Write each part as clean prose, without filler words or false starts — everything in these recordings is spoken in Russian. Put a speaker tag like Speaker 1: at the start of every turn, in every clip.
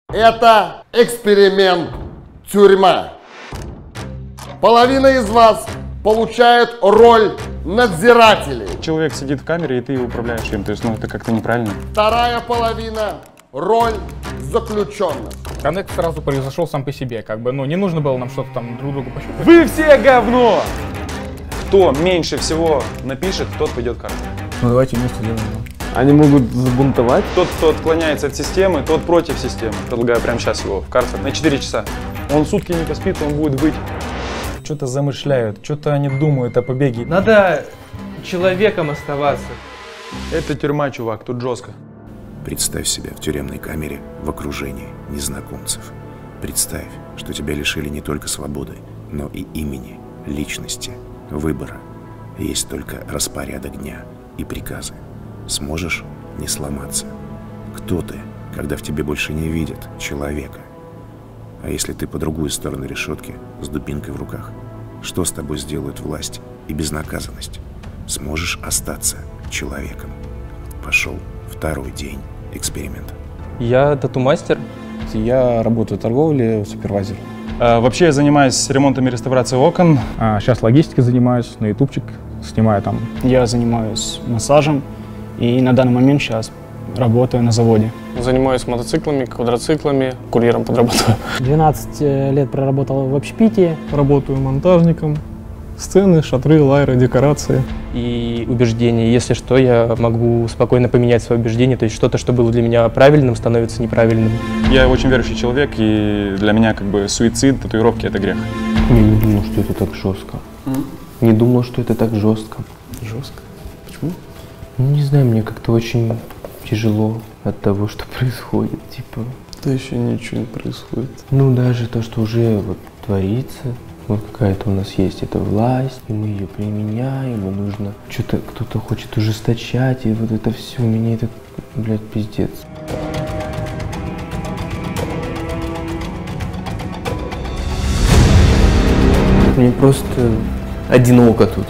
Speaker 1: Это эксперимент тюрьма. Половина из вас получает роль надзирателей.
Speaker 2: Человек сидит в камере, и ты управляешь им. То есть, это как-то неправильно.
Speaker 1: Вторая половина – роль заключенных.
Speaker 3: Коннект сразу произошел сам по себе, не нужно было нам что-то там друг другу пощупать.
Speaker 2: Вы все говно! Кто меньше всего напишет, тот пойдет в карцер.
Speaker 3: Давайте вместе сделаем.
Speaker 4: Они могут забунтовать.
Speaker 2: Тот, кто отклоняется от системы, тот против системы. Предлагаю прямо сейчас его в карцер на 4 часа. Он сутки не поспит, он будет выть. Что-то замышляют, что-то они думают о побеге.
Speaker 4: Надо человеком оставаться.
Speaker 2: Это тюрьма, чувак, тут жестко.
Speaker 5: Представь себя в тюремной камере в окружении незнакомцев. Представь, что тебя лишили не только свободы, но и имени, личности, выбора. Есть только распорядок дня и приказы. Сможешь не сломаться. Кто ты, когда в тебе больше не видят человека? А если ты по другую сторону решетки с дубинкой в руках? Что с тобой сделают власть и безнаказанность? Сможешь остаться человеком? Пошел второй день эксперимента.
Speaker 4: Я тату-мастер.
Speaker 3: Я работаю в торговле, супервайзер.
Speaker 2: Вообще я занимаюсь ремонтом и реставрацией окон.
Speaker 3: Сейчас логистикой занимаюсь, на ютубчик снимаю там.
Speaker 6: Я занимаюсь массажем и на данный момент сейчас работаю на заводе.
Speaker 7: Занимаюсь мотоциклами, квадроциклами, курьером подрабатываю.
Speaker 6: 12 лет проработал в общепите.
Speaker 7: Работаю монтажником. Сцены, шатры, лайры, декорации.
Speaker 4: И убеждения. Если что, я могу спокойно поменять свое убеждение. То есть что-то, что было для меня правильным, становится неправильным.
Speaker 2: Я очень верующий человек, и для меня суицид, татуировки — это грех.
Speaker 8: Я не думал, что это так жестко. Не думал, что это так жестко.
Speaker 7: Жестко? Почему?
Speaker 8: Не знаю, мне как-то очень тяжело от того, что происходит,
Speaker 7: Да еще ничего не происходит.
Speaker 8: Даже то, что уже творится. Какая-то у нас есть эта власть, и мы ее применяем, и нужно что-то, кто-то хочет ужесточать, и это все, меня это, пиздец. Мне просто одиноко тут,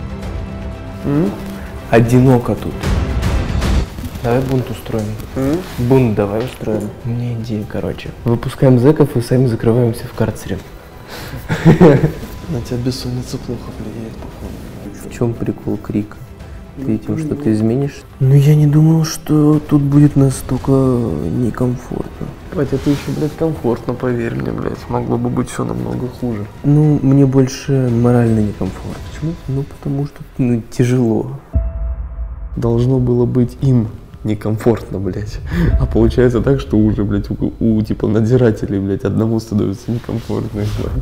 Speaker 8: Одиноко тут. Давай бунт устроим. Бунт давай устроим. У меня идея, Выпускаем зэков и сами закрываемся в карцере.
Speaker 7: На тебя бессонница плохо влияет, походу.
Speaker 8: В чем прикол крика? Ты этим что-то изменишь? Я не думал, что тут будет настолько некомфортно.
Speaker 7: Это еще, комфортно, поверь мне, Могло бы быть все намного хуже.
Speaker 8: Мне больше морально некомфортно. Почему? Потому что, тяжело.
Speaker 7: Должно было быть им некомфортно, А получается так, что уже, у надзирателей, одному становится некомфортно.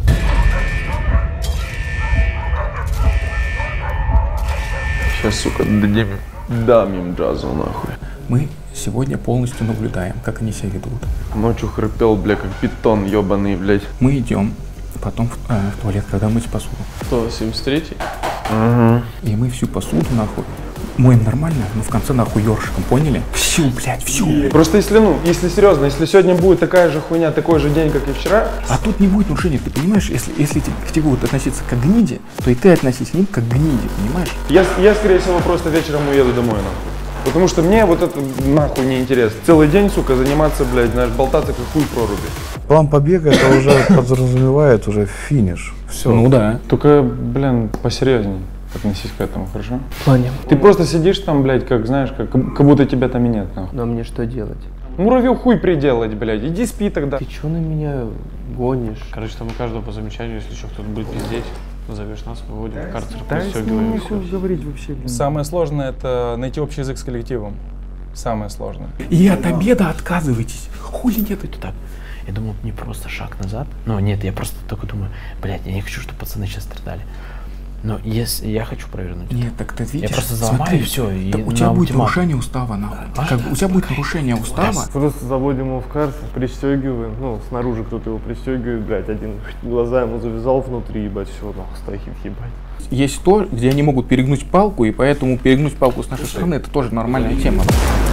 Speaker 7: Сейчас, сука, дам им джазу, нахуй.
Speaker 3: Мы сегодня полностью наблюдаем, как они себя ведут.
Speaker 7: Ночью храпел, как питон ебаный,
Speaker 3: Мы идем потом в туалет, когда мыть посуду.
Speaker 7: Кто, 73-й?
Speaker 3: И мы всю посуду, моем нормально, но в конце ёршиком, поняли? Всю.
Speaker 2: Просто если серьезно, если сегодня будет такая же хуйня, такой же день, как и вчера.
Speaker 3: А тут не будет нарушения, ты понимаешь? Если к тебе будут относиться как к гниде, то и ты относись к ним как к гниде, понимаешь?
Speaker 2: Я, скорее всего, просто вечером уеду домой, нахуй. Потому что мне это нахуй не интересно. Целый день, сука, заниматься, болтаться как хуй в проруби.
Speaker 9: План побега это уже подразумевает уже финиш. Все.
Speaker 3: Да.
Speaker 2: Только, посерьезней относись к этому, хорошо?
Speaker 8: В плане?
Speaker 2: Ты просто сидишь там, как будто тебя там и нет, нахуй.
Speaker 8: Но мне что делать?
Speaker 2: Муравью хуй приделать, иди спи тогда.
Speaker 8: Ты чё на меня гонишь?
Speaker 7: Там у каждого по замечанию, если еще кто-то будет пиздеть, зовешь нас, выводим в карцер,
Speaker 9: Да,
Speaker 7: пристегиваем.
Speaker 9: говорить вообще.
Speaker 2: Самое сложное — это найти общий язык с коллективом. Самое сложное.
Speaker 3: И от обеда отказывайтесь. Хули нет это так.
Speaker 8: Я думал, мне просто шаг назад. Нет, я просто только думаю, я не хочу, чтобы пацаны сейчас страдали. Но если я хочу провернуть.
Speaker 3: Нет, так ты видишь.
Speaker 8: Я просто заломаю и все.
Speaker 3: У тебя будет нарушение устава, у тебя будет нарушение устава.
Speaker 7: Просто заводим его в карцер, пристегиваем. Снаружи кто-то его пристегивает, один глаза ему завязал внутри, все, стоит, ебать.
Speaker 3: Есть то, где они могут перегнуть палку, и поэтому перегнуть палку с нашей стороны — это тоже нормальная тема.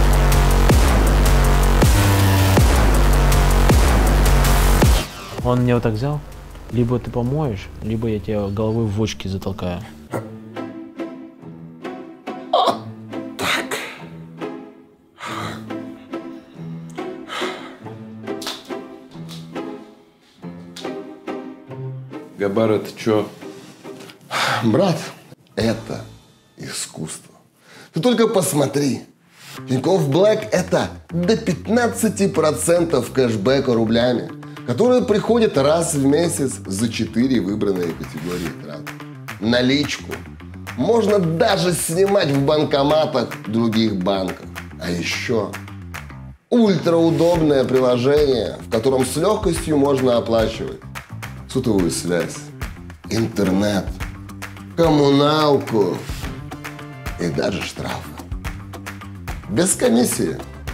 Speaker 8: Он меня так взял. Либо ты помоешь, либо я тебя головой в очки затолкаю.
Speaker 10: Габар, это чё?
Speaker 1: Брат, это искусство. Ты только посмотри. Тинькофф Блэк – это до 15% кэшбэка рублями, которые приходят раз в месяц за 4 выбранные категории трат. Наличку можно даже снимать в банкоматах других банков. А еще ультраудобное приложение, в котором с легкостью можно оплачивать сотовую связь, интернет, коммуналку и даже штрафы. Без комиссии.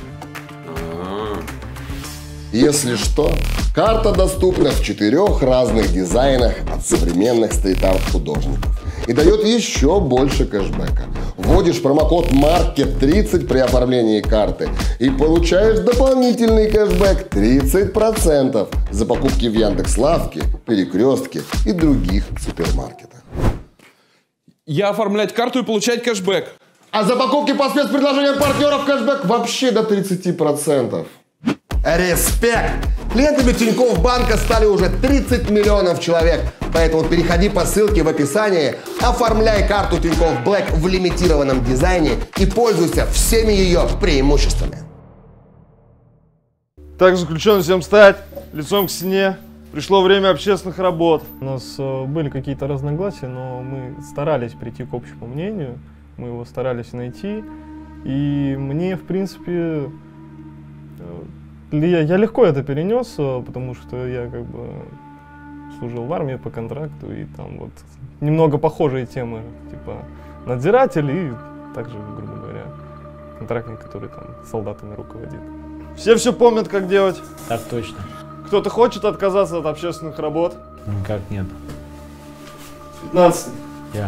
Speaker 1: Если что, карта доступна в 4 разных дизайнах от современных стрит-арт художников и дает еще больше кэшбэка. Вводишь промокод MARKET30 при оформлении карты и получаешь дополнительный кэшбэк 30% за покупки в Яндекс.Лавке, Перекрестке и других супермаркетах.
Speaker 10: Я оформлять карту и получать кэшбэк.
Speaker 1: А за покупки по спецпредложениям партнеров кэшбэк вообще до 30%. Респект! Клиентами Тинькофф банка стали уже 30 миллионов человек. Поэтому переходи по ссылке в описании, оформляй карту Тинькофф Блэк в лимитированном дизайне и пользуйся всеми ее преимуществами.
Speaker 11: Так, заключенный, всем встать, лицом к стене. Пришло время общественных работ.
Speaker 12: У нас были какие-то разногласия, но мы старались прийти к общему мнению. Мы его старались найти. И мне, в принципе, я легко это перенес, потому что я как бы служил в армии по контракту, и там вот немного похожие темы, типа надзиратель и также, грубо говоря, контрактник, который там солдатами руководит.
Speaker 11: Все помнят, как делать?
Speaker 13: Так точно.
Speaker 11: Кто-то хочет отказаться от общественных работ?
Speaker 13: Никак нет.
Speaker 11: 15.
Speaker 13: Я.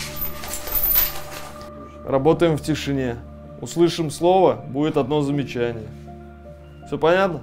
Speaker 11: Работаем в тишине. Услышим слово, будет одно замечание. Все понятно?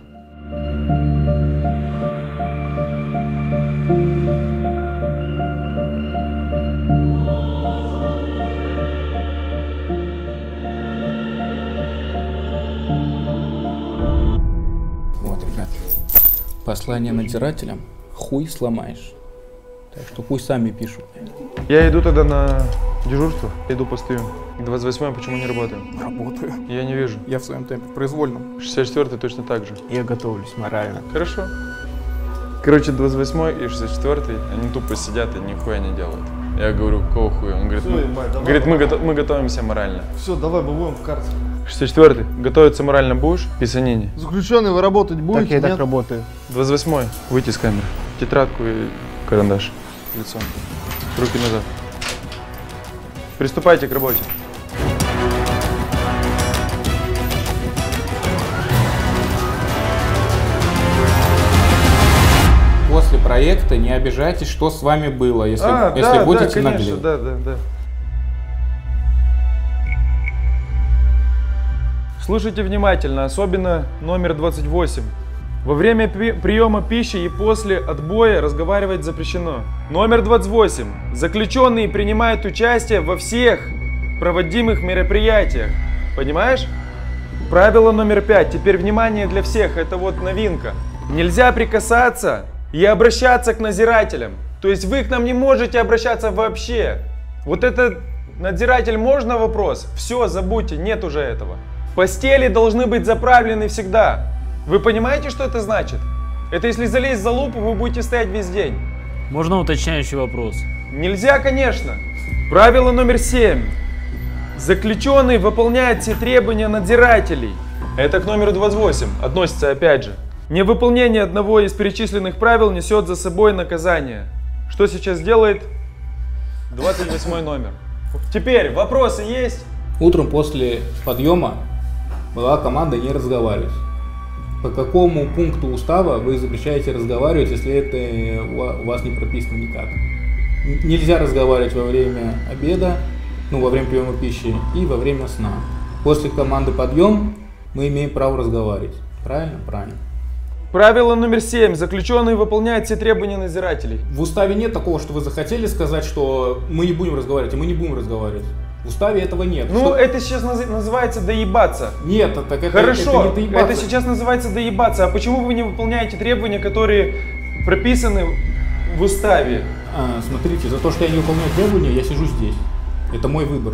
Speaker 3: Вот, ребят. Послание надзирателям хуй сломаешь. Так что пусть сами пишут.
Speaker 2: Я иду тогда на дежурство, иду постою. 28-й почему не работаем?
Speaker 3: Работаю.
Speaker 2: Я не вижу.
Speaker 3: Я в своем темпе произвольном.
Speaker 2: 64-й точно так же.
Speaker 3: Я готовлюсь морально.
Speaker 2: Хорошо. Короче, 28-й и 64-й, они тупо сидят и нихуя не делают. Я говорю, какого хуя? Он говорит, мы готовимся морально.
Speaker 11: Все, давай, мы будем в карте.
Speaker 2: 64-й, готовиться морально будешь? Писанине.
Speaker 11: Заключенный, вы работать будете?
Speaker 12: Так я и
Speaker 11: нет?
Speaker 12: так работаю.
Speaker 2: 28-й, выйти с камеры. Тетрадку и карандаш. Лицом. Руки назад. Приступайте к работе.
Speaker 3: После проекта не обижайтесь, что с вами было, если будете наглеть.
Speaker 2: Да. Слушайте внимательно, особенно номер 28. Во время приема пищи и после отбоя разговаривать запрещено. Номер 28. Заключенные принимают участие во всех проводимых мероприятиях. Понимаешь? Правило номер 5. Теперь внимание для всех. Это вот новинка. Нельзя прикасаться и обращаться к надзирателям. То есть вы к нам не можете обращаться вообще. Вот этот надзиратель можно вопрос? Все, забудьте, нет уже этого. Постели должны быть заправлены всегда. Вы понимаете, что это значит? Это если залезть за лупу, вы будете стоять весь день.
Speaker 13: Можно уточняющий вопрос?
Speaker 2: Нельзя, конечно. Правило номер 7. Заключенный выполняет все требования надзирателей. Это к номеру 28 относится опять же. Невыполнение одного из перечисленных правил несет за собой наказание. Что сейчас делает 28 номер? Теперь вопросы есть?
Speaker 3: Утром после подъема была команда не разговаривать. По какому пункту устава вы запрещаете разговаривать, если это у вас не прописано никак? Нельзя разговаривать во время обеда, во время приема пищи и во время сна. После команды подъем мы имеем право разговаривать. Правильно? Правильно.
Speaker 2: Правило номер 7. Заключенный выполняет все требования надзирателей.
Speaker 3: В уставе нет такого, что вы захотели сказать, что мы не будем разговаривать, и мы не будем разговаривать. В уставе этого нет.
Speaker 2: Это сейчас называется доебаться.
Speaker 3: Нет, так это,
Speaker 2: хорошо,
Speaker 3: это не доебаться.
Speaker 2: Это сейчас называется доебаться. А почему вы не выполняете требования, которые прописаны в уставе?
Speaker 3: Смотрите, за то, что я не выполняю требования, я сижу здесь. Это мой выбор.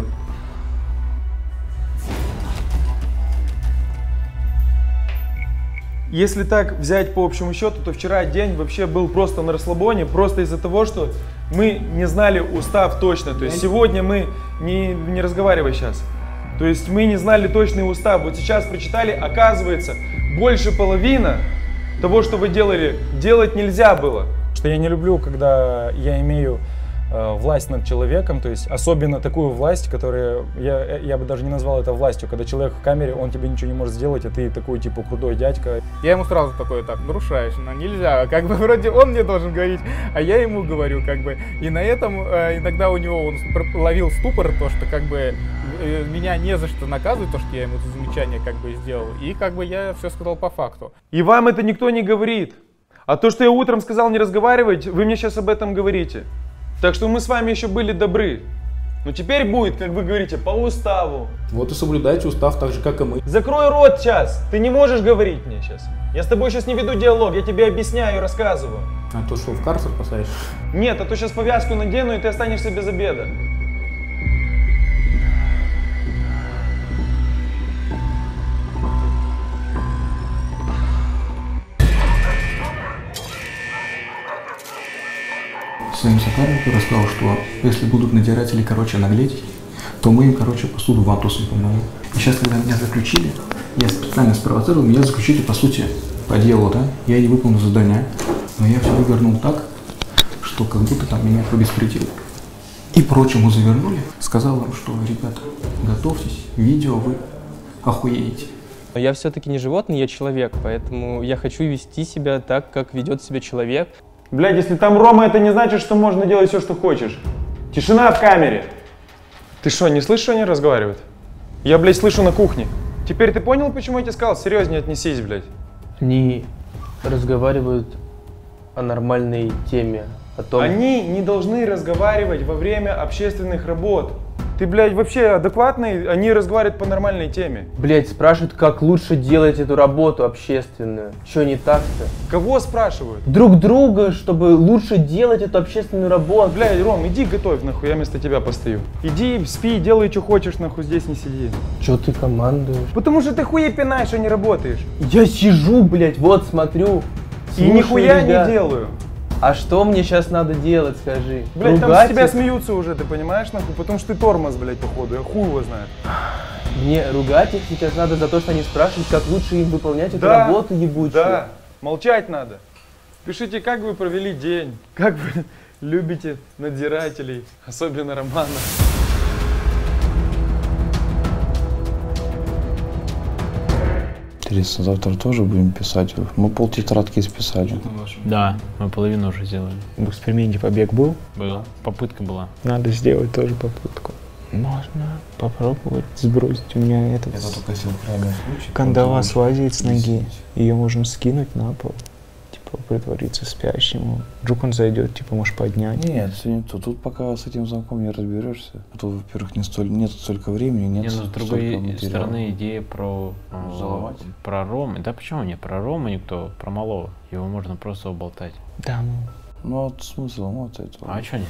Speaker 2: Если так взять по общему счету, то вчера день вообще был просто на расслабоне, просто из-за того, что мы не знали устав точно. То есть сегодня мы, не разговаривай сейчас, то есть мы не знали точный устав. Вот сейчас прочитали, оказывается, больше половины того, что вы делали, делать нельзя было.
Speaker 14: Что я не люблю, когда я имею власть над человеком, то есть особенно такую власть, которая, я бы даже не назвал это властью, когда человек в камере, он тебе ничего не может сделать, а ты такой типа крутой дядька.
Speaker 3: Я ему сразу такой, так, нарушаешь, но нельзя, как бы вроде он мне должен говорить, а я ему говорю, как бы, и на этом иногда у него он ловил ступор, то, что как бы меня не за что наказывать, то, что я ему это замечание как бы сделал, и как бы я все сказал по факту.
Speaker 2: И вам это никто не говорит. А то, что я утром сказал не разговаривать, вы мне сейчас об этом говорите. Так что мы с вами еще были добры. Но теперь будет, как вы говорите, по уставу.
Speaker 3: Вот и соблюдайте устав так же, как и мы.
Speaker 2: Закрой рот сейчас. Ты не можешь говорить мне сейчас. Я с тобой сейчас не веду диалог, я тебе объясняю и рассказываю.
Speaker 3: А то что, в карцер посадишь?
Speaker 2: Нет, а то сейчас повязку надену, и ты останешься без обеда.
Speaker 3: Своим соперникам рассказал, что если будут надзиратели, наглеть, то мы им, посуду вантусом помоем. И сейчас, когда меня заключили, я специально спровоцировал, меня заключили, по сути, по делу, да? Я не выполнил задание, но я все вывернул так, что как будто там меня побеспредел. И прочему завернули, сказал им, что, ребята, готовьтесь, видео вы охуеете.
Speaker 4: Я все-таки не животное, я человек, поэтому я хочу вести себя так, как ведет себя человек.
Speaker 2: Блядь, если там Рома, это не значит, что можно делать все, что хочешь. Тишина в камере. Ты что, не слышишь, что они разговаривают? Я, блядь, слышу на кухне. Теперь ты понял, почему я тебе сказал? Серьезнее отнесись, блядь.
Speaker 4: Они разговаривают о нормальной теме, о том...
Speaker 2: Они не должны разговаривать во время общественных работ. Ты, блядь, вообще адекватный? Они разговаривают по нормальной теме.
Speaker 4: Блядь, спрашивают, как лучше делать эту работу общественную. Что не так-то?
Speaker 2: Кого спрашивают?
Speaker 4: Друг друга, чтобы лучше делать эту общественную работу.
Speaker 2: Блядь, Ром, иди готовь, нахуй, я вместо тебя постою. Иди, спи, делай, что хочешь, нахуй, здесь не сиди.
Speaker 4: Че ты командуешь?
Speaker 2: Потому что ты хуе пинаешь, а не работаешь.
Speaker 4: Я сижу, блядь, вот смотрю.
Speaker 2: И нихуя не делаю.
Speaker 4: А что мне сейчас надо делать, скажи?
Speaker 2: Блядь,
Speaker 4: ругать
Speaker 2: там с тебя
Speaker 4: их?
Speaker 2: смеются уже, ты понимаешь, нахуй? Потому что ты тормоз, блядь, походу, я хуй его знает.
Speaker 4: Мне ругать их сейчас надо за то, что они спрашивают, как лучше им выполнять эту работу ебучую.
Speaker 2: Да, молчать надо. Пишите, как вы провели день, как вы любите надзирателей, особенно Романа.
Speaker 9: Интересно, завтра тоже будем писать? Мы полтетрадки списали.
Speaker 13: Да, мы половину уже сделали.
Speaker 6: В эксперименте побег был?
Speaker 13: Был. Попытка была.
Speaker 6: Надо сделать тоже попытку. Можно попробовать сбросить. У меня этот кандала слазит с ноги. Ее можно скинуть на пол. Типа притвориться спящим. Вдруг он зайдет, типа можешь поднять.
Speaker 9: Нет, все не то. Тут пока с этим замком не разберешься. А то, во-первых, нет столько времени, нет
Speaker 13: с другой стороны, идея про Рому. Да почему не про Рому никто, про малого. Его можно просто уболтать.
Speaker 6: Да, ну.
Speaker 9: Ну вот смысл, вот этого.
Speaker 13: А что нет?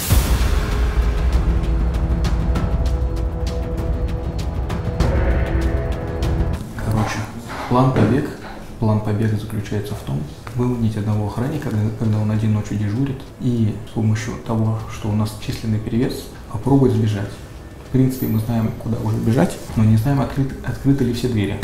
Speaker 3: Короче, план побега заключается в том, выманить одного охранника, когда он один ночью дежурит, и с помощью того, что у нас численный перевес, попробовать сбежать. В принципе, мы знаем, куда уже бежать, но не знаем, открыты ли все двери.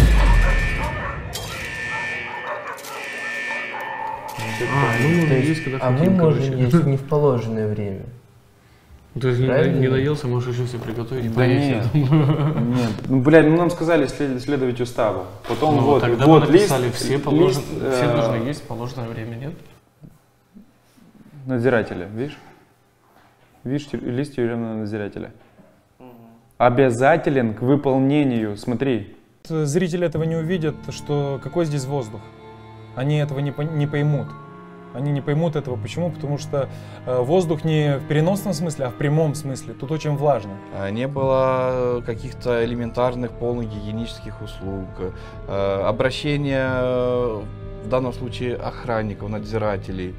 Speaker 4: Мы можем есть не в положенное время.
Speaker 8: То есть не наелся, можешь еще себе приготовить и
Speaker 2: поесть. Нет, ну, блядь, нам сказали следовать уставу. Потом
Speaker 8: ну,
Speaker 2: вот,
Speaker 8: тогда
Speaker 2: вот
Speaker 8: мы написали,
Speaker 2: лист,
Speaker 8: все должны есть в положенное время, нет?
Speaker 2: Надзирателя, видишь? Видишь, лист тюремного надзирателя. Обязателен к выполнению, смотри.
Speaker 14: Зрители этого не увидят, что какой здесь воздух. Они этого не поймут. Они не поймут этого. Почему? Потому что воздух не в переносном смысле, а в прямом смысле. Тут очень влажно.
Speaker 15: Не было каких-то элементарных полных гигиенических услуг, обращения, в данном случае, охранников, надзирателей.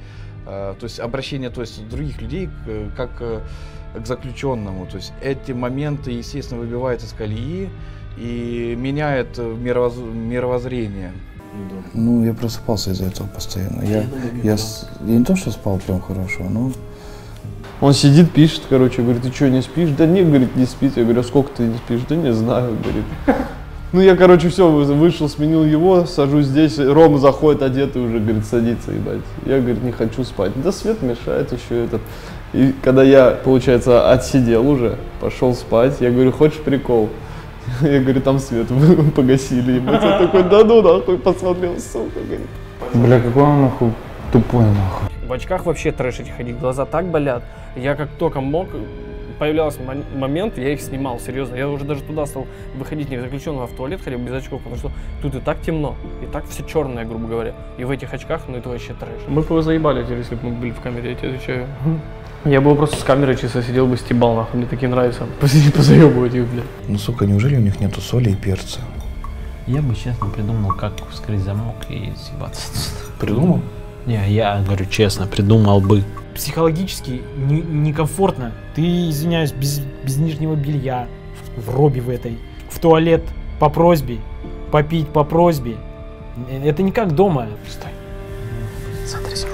Speaker 15: то есть обращение, то есть других людей как к заключенному. То есть эти моменты, естественно, выбивают из колеи и меняют мировоззрение.
Speaker 9: Ну, я просыпался из-за этого постоянно. Я не то, что спал прям хорошо, но...
Speaker 11: Он сидит, пишет, короче, говорит, ты что, не спишь? Да не, говорит, не спит. Я говорю, а сколько ты не спишь? Да не знаю, говорит. Ну, я, короче, все, вышел, сменил его, сажусь здесь, Рома заходит одетый уже, говорит, садится, ебать. Я, говорит, не хочу спать. Да свет мешает еще этот. И когда я, получается, отсидел уже, пошел спать, я говорю, хочешь прикол? Я говорю, там свет погасили, ебать. Я такой, да ну нахуй, посмотрел, сука, говорит.
Speaker 6: Бля, какой он нахуй тупой, нахуй.
Speaker 16: В очках вообще трэш эти ходить, глаза так болят. Я как только мог, появлялся момент, я их снимал, серьезно. Я уже даже туда стал выходить не в заключенного, а в туалет ходил без очков, потому что тут и так темно, и так все черное, грубо говоря. И в этих очках, ну это вообще трэш.
Speaker 3: Мы бы его заебали, если бы мы были в камере, я тебе отвечаю. Я бы просто с камерой чисто сидел бы, стебал, нахуй, мне такие нравятся. Посиди, позаебывать их, блядь.
Speaker 9: Ну, сука, неужели у них нету соли и перца?
Speaker 13: Я бы, честно, придумал, как вскрыть замок и съебаться.
Speaker 9: Придумал?
Speaker 13: Не, я говорю честно, придумал бы.
Speaker 17: Психологически некомфортно. Ты, извиняюсь, без нижнего белья, в робе в этой, в туалет по просьбе, попить по просьбе. Это не как дома. Стой.
Speaker 13: Смотри, сижу.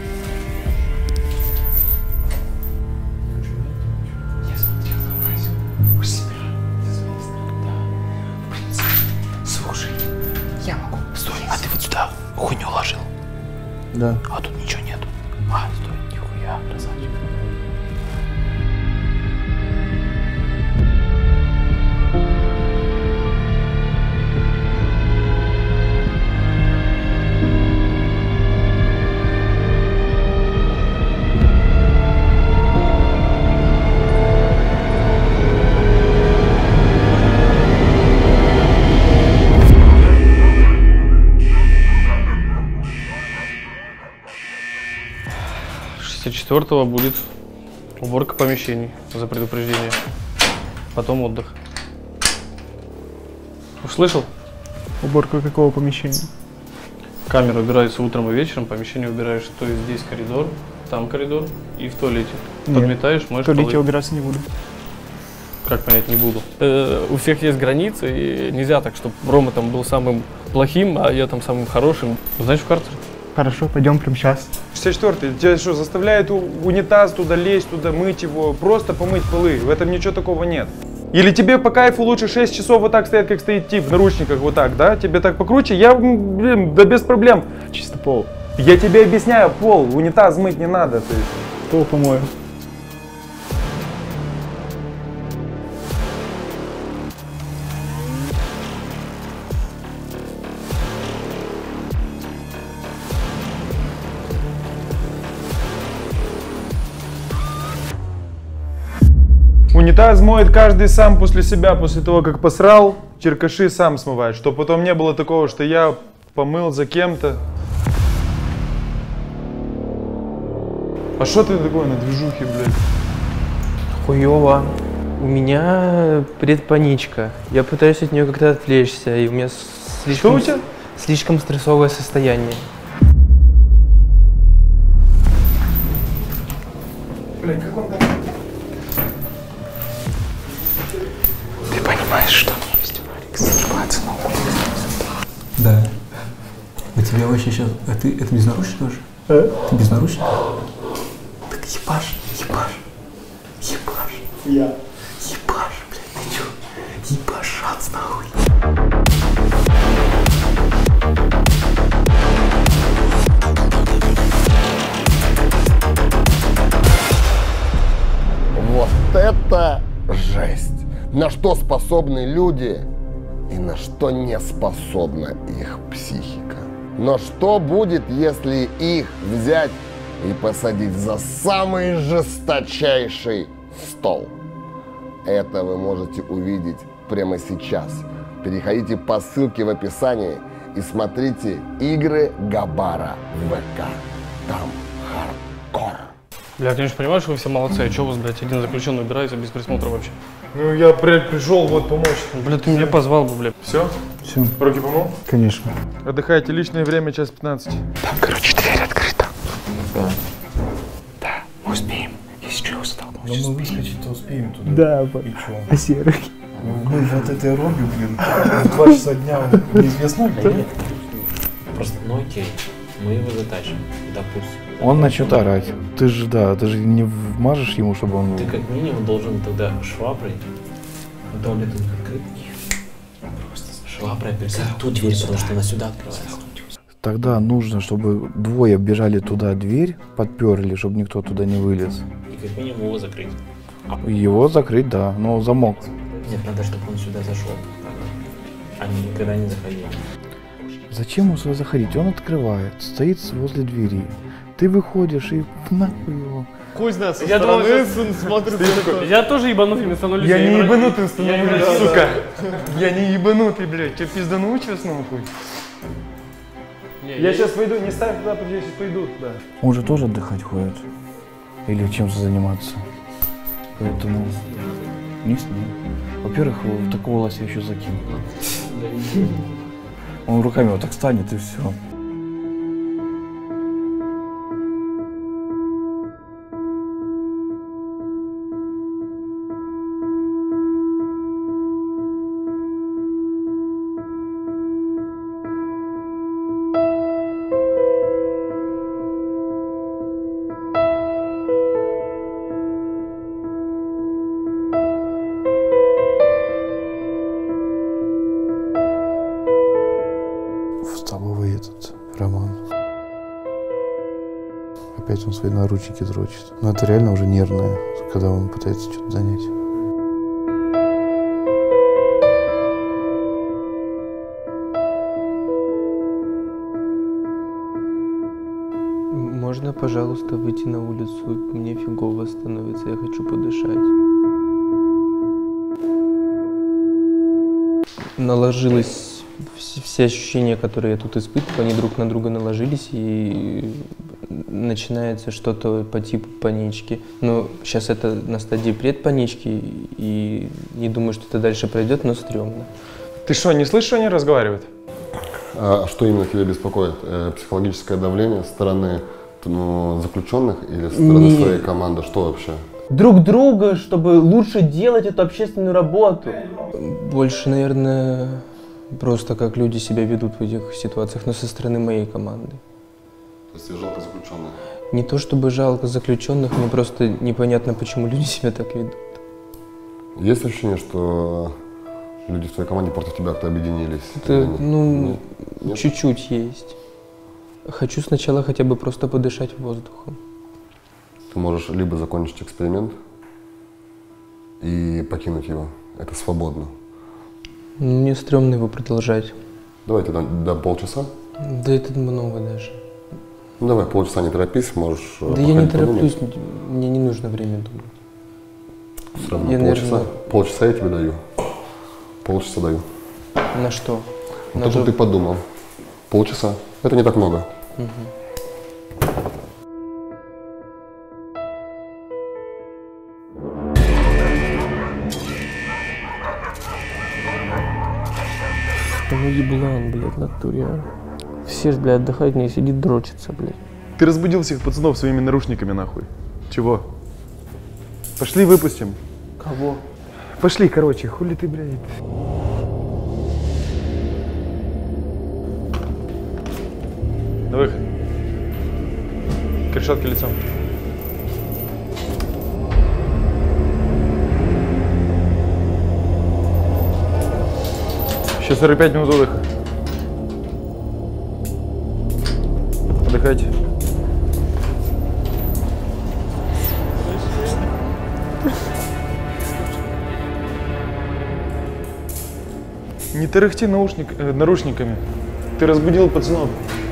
Speaker 13: Я смотрел на Васю у себя. Да. В принципе, слушай, я могу. Стой, а ты вот сюда хуйню ложил?
Speaker 9: Да.
Speaker 13: А тут ничего нету. А, стой, нихуя, красавчик.
Speaker 3: Четвертого будет уборка помещений за предупреждение. Потом отдых. Услышал?
Speaker 12: Уборка какого помещения?
Speaker 3: Камера убирается утром и вечером, помещение убираешь, то есть здесь коридор, там коридор и в туалете.
Speaker 12: Нет.
Speaker 3: Подметаешь, моешь
Speaker 12: В туалете
Speaker 3: полы.
Speaker 12: убираться не буду.
Speaker 3: Как понять, не буду?
Speaker 16: У всех есть границы, и нельзя так, чтобы Рома там был самым плохим, а я там самым хорошим.
Speaker 3: Знаешь, в карцер?
Speaker 12: Хорошо, пойдем прямо сейчас.
Speaker 2: 64-й, тебя что, заставляет унитаз туда лезть, туда мыть его, просто помыть полы, в этом ничего такого нет. Или тебе по кайфу лучше 6 часов вот так стоять, как стоит тип в наручниках, вот так, да? Тебе так покруче? Я, блин, да без проблем.
Speaker 12: Чисто пол.
Speaker 2: Я тебе объясняю, пол, унитаз мыть не надо. То есть.
Speaker 12: Пол помою.
Speaker 2: Унитаз моет каждый сам после себя, после того, как посрал, черкаши сам смывает, чтобы потом не было такого, что я помыл за кем-то. А что ты такое на движухе, блядь?
Speaker 4: Хуёво. У меня предпаничка. Я пытаюсь от нее как-то отвлечься, и у меня слишком,
Speaker 2: у тебя?
Speaker 4: Слишком стрессовое состояние.
Speaker 2: Блядь, как он там?
Speaker 8: Ты понимаешь, что мне есть ситуация на улице? Да. У тебя вообще сейчас... А ты это без наручников тоже? Ты без наручников? Так ебашь, ебашь. Ебашь.
Speaker 12: Я.
Speaker 8: Ебашь, блядь, ты чё? Ебашаться нахуй.
Speaker 1: Вот это жесть! На что способны люди и на что не способна их психика. Но что будет, если их взять и посадить за самый жесточайший стол? Это вы можете увидеть прямо сейчас. Переходите по ссылке в описании и смотрите игры Габара в ВК. Там хардкор.
Speaker 3: Бля, конечно, понимаю, что вы все молодцы, а что у вас, блядь, один заключенный убирается без присмотра вообще?
Speaker 2: Ну я, блядь, пришел вот помочь.
Speaker 3: Бля, ты меня позвал бы, блядь.
Speaker 2: Все?
Speaker 12: Все.
Speaker 2: Руки помыл?
Speaker 12: Конечно.
Speaker 2: Отдыхайте, личное время, час 15.
Speaker 8: Там, короче, дверь открыта.
Speaker 9: Да.
Speaker 6: успеем. Если что, столкнемся.
Speaker 9: Но мы выскочить-то успеем туда.
Speaker 6: Да,
Speaker 9: и чё?
Speaker 6: а серый?
Speaker 9: Мы вот этой робью, блин, 2 часа дня неизвестно где.
Speaker 13: Просто, ну окей, мы его затащим, допустим.
Speaker 15: Он начнет орать. Ты же не вмажешь ему, чтобы он...
Speaker 13: Ты как минимум должен тогда шваброй, туалет открыт, просто шваброй пересадить ту дверь, потому что она сюда открывается.
Speaker 15: Тогда нужно, чтобы двое бежали туда, дверь подперли, чтобы никто туда не вылез.
Speaker 13: И как минимум его закрыть.
Speaker 15: Его закрыть, да, но замок.
Speaker 13: Нет, надо, чтобы он сюда зашел, а никогда не заходил.
Speaker 15: Зачем ему сюда заходить? Он открывает, стоит возле двери. Ты выходишь и нахуй его.
Speaker 11: Хуй знает, со
Speaker 16: Я
Speaker 11: стороны
Speaker 16: думаю,
Speaker 11: сын смотрит.
Speaker 16: Я тоже ебанутым становлюсь.
Speaker 2: Я не ебанутым становлюсь,
Speaker 16: играю.
Speaker 2: сука. Я не ебанутый, блядь. Че, пизданул сейчас нахуй? Я сейчас пойду, не ставь туда, я сейчас пойду туда.
Speaker 15: Он же тоже отдыхать ходит. Или чем-то заниматься. Поэтому не с ним. Во-первых, его в такого лося еще закинул. Он руками вот так станет и все. Роман. Опять он свои наручники дрочит. Но это реально уже нервное, когда он пытается что-то занять.
Speaker 4: Можно, пожалуйста, выйти на улицу? Мне фигово становится, я хочу подышать. Наложилось все ощущения, которые я тут испытываю, они друг на друга наложились, и начинается что-то по типу панички. Но сейчас это на стадии предпанички, и не думаю, что это дальше пройдет, но стрёмно.
Speaker 2: Ты что, не слышишь, что они разговаривают?
Speaker 1: А что именно тебя беспокоит? Психологическое давление со стороны заключенных или со стороны своей команды? Что вообще?
Speaker 4: Друг друга, чтобы лучше делать эту общественную работу. Больше, наверное, просто как люди себя ведут в этих ситуациях, но со стороны моей команды.
Speaker 1: То есть тебе жалко заключенных?
Speaker 4: Не то чтобы жалко заключенных, мне просто непонятно, почему люди себя так ведут.
Speaker 1: Есть ощущение, что люди в твоей команде против тебя как-то объединились?
Speaker 4: Это, чуть-чуть есть. Хочу сначала хотя бы просто подышать воздухом.
Speaker 1: Ты можешь либо закончить эксперимент и покинуть его. Это свободно.
Speaker 4: Мне стрёмно его продолжать.
Speaker 1: Давай тогда до полчаса.
Speaker 4: Да это много даже.
Speaker 1: Ну давай, полчаса не торопись, можешь.
Speaker 4: Да я не тороплюсь, мне не нужно время думать.
Speaker 1: Все равно полчаса. Полчаса я тебе даю. Полчаса даю.
Speaker 4: На что?
Speaker 1: На то, что ты подумал. Полчаса. Это не так много.
Speaker 4: Угу.
Speaker 16: Ну еблан, блядь, натуре. Все ж, блядь, отдыхают, не сидит, дрочится, блядь.
Speaker 2: Ты разбудил всех пацанов своими наручниками, нахуй. Чего? Пошли выпустим.
Speaker 16: Кого?
Speaker 2: Пошли, короче, хули ты, блядь. На выход. К решетке лицом. Еще 45 минут отдыха. Отдыхайте. Не тарахти наручниками. Ты разбудил пацанов.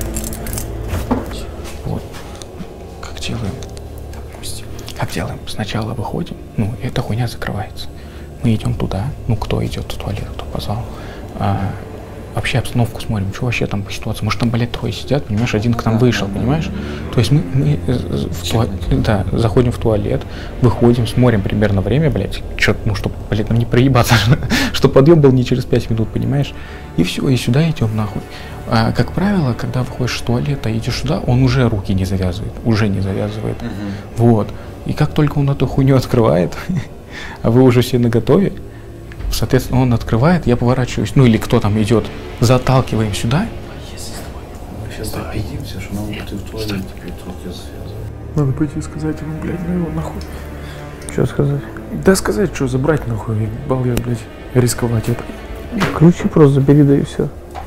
Speaker 6: Вот. Как делаем? Допустим. Как делаем? Сначала выходим, эта хуйня закрывается. Мы идем туда, кто идет в туалет, кто позвал. Вообще обстановку смотрим, что вообще там по ситуации. Может, там, блядь, трое сидят, понимаешь, один к нам вышел, понимаешь? То есть мы заходим в туалет, выходим, смотрим примерно время, блядь, чтобы, блядь, нам не проебаться, чтобы подъем был не через 5 минут, понимаешь? И все, и сюда идем нахуй. Как правило, когда выходишь из туалета и идешь сюда, он уже руки не завязывает, Вот.
Speaker 3: И как только он эту хуйню открывает, а вы уже все наготове, соответственно, он открывает, я поворачиваюсь, ну или кто там идет, заталкиваем сюда.
Speaker 9: Мы сейчас допидимся, что нам будет и в туалете руки связаны.
Speaker 2: Надо пойти сказать ему, блядь, ну его нахуй.
Speaker 6: Что сказать?
Speaker 2: Да сказать, что забрать нахуй, ебал я, блядь, рисковать это.
Speaker 6: Ключи просто забери, да и все.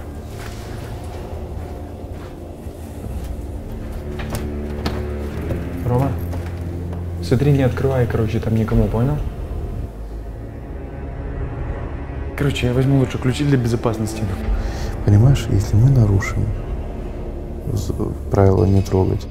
Speaker 2: Рома, смотри, не открывай, короче, там никому, понял? Короче, я возьму лучше ключи для безопасности.
Speaker 9: Понимаешь, если мы нарушим правила не трогать,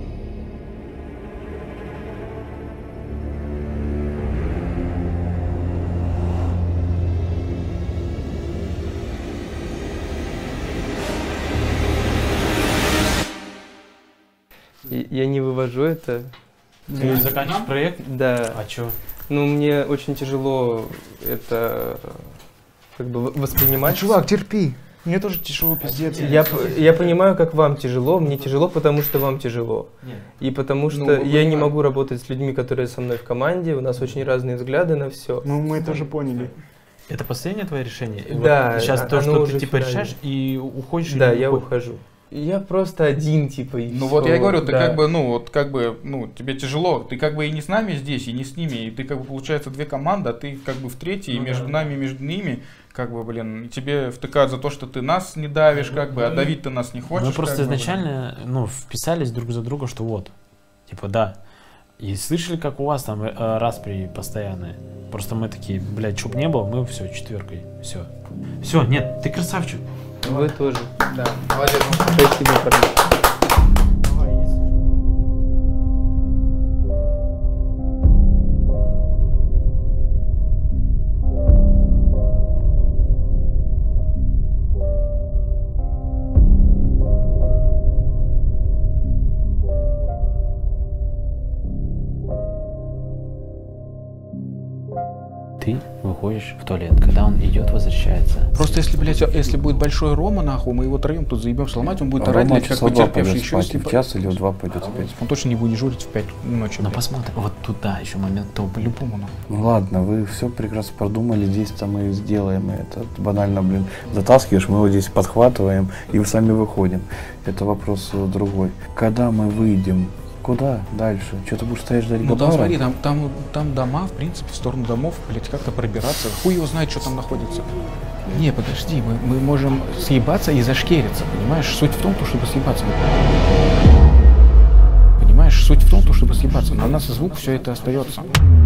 Speaker 4: Я не вывожу это.
Speaker 17: Ты заканчиваешь проект?
Speaker 4: Да.
Speaker 17: А чё?
Speaker 4: Ну, мне очень тяжело это как бы воспринимать.
Speaker 11: Чувак, терпи. Мне тоже тяжело, пиздец.
Speaker 4: Я понимаю, как вам тяжело. Мне тяжело, потому что вам тяжело. Нет. И потому что я не могу работать с людьми, которые со мной в команде. У нас очень разные взгляды на все.
Speaker 11: Ну, мы это же поняли.
Speaker 17: Это последнее твое решение?
Speaker 4: Да.
Speaker 17: Вот сейчас то, что ты типа решаешь и уходишь?
Speaker 4: Да, я ухожу. Я просто один, типа, и
Speaker 3: Ну вот я и говорю, ты как бы, тебе тяжело, ты как бы и не с нами здесь, и не с ними, и ты как бы, получается, две команды, а ты как бы в третьей, и между нами, и между ними, как бы, блин, тебе втыкают за то, что ты нас не давишь, как бы, а давить ты нас не хочешь.
Speaker 17: Мы просто изначально, вписались друг за друга, что вот, типа, да. И слышали, как у вас там распри постоянные. Просто мы такие, блядь, чтоб не было, мы все, четверкой, все. Все, нет, ты красавчик.
Speaker 4: Вы тоже.
Speaker 3: Да, молодец.
Speaker 4: Спасибо, парни.
Speaker 13: Ты выходишь в туалет, когда он идет, возвращается.
Speaker 3: Просто если, блядь, если будет большой Рома, нахуй, мы его троем тут заебем сломать, он будет орать, блядь, как потерпевший еще.
Speaker 9: В час или в 2 пойдет опять.
Speaker 3: Он точно не будет дежурить в 5 ночи.
Speaker 13: Но посмотрим. Вот туда еще момент, то по-любому.
Speaker 9: Ну ладно, вы все прекрасно продумали, здесь там мы сделаем это. Банально, блин, затаскиваешь, мы его здесь подхватываем и сами выходим. Это вопрос другой. Когда мы выйдем, куда дальше? Что ты будешь стоять ждать?
Speaker 3: Ну там смотри, там дома, в принципе, в сторону домов, блядь, как-то пробираться. Хуй его знает, что там находится. Не, подожди, мы можем съебаться и зашкериться, понимаешь? Суть в том, чтобы съебаться. Понимаешь, суть в том, чтобы съебаться. На нас звук, все это остается.